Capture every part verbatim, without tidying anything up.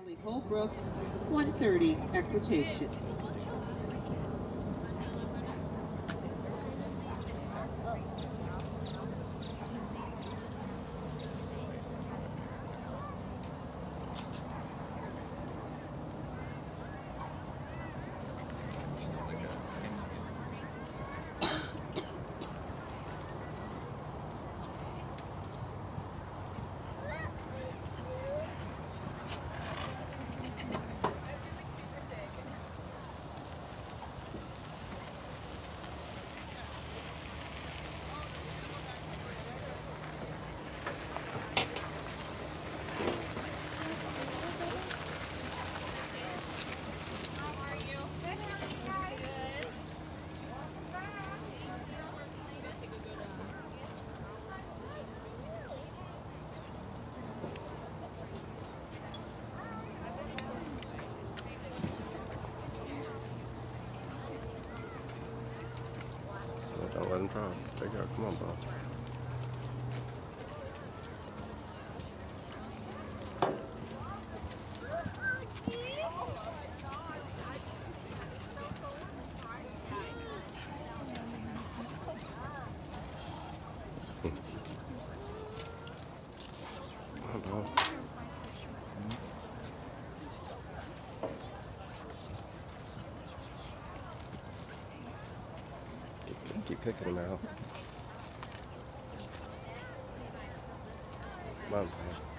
Holly Holbrook, one thirty equitation. Don't let him try. There you go. Come on, Bob. Come on, Bob. Keep picking him out. Come on, Bob.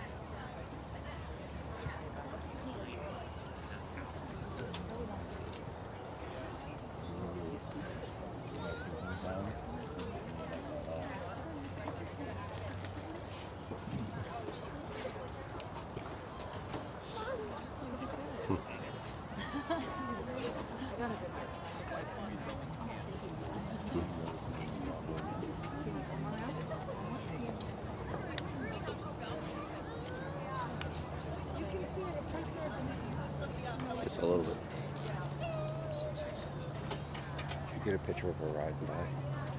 Just a little bit. Did you get a picture of her riding by?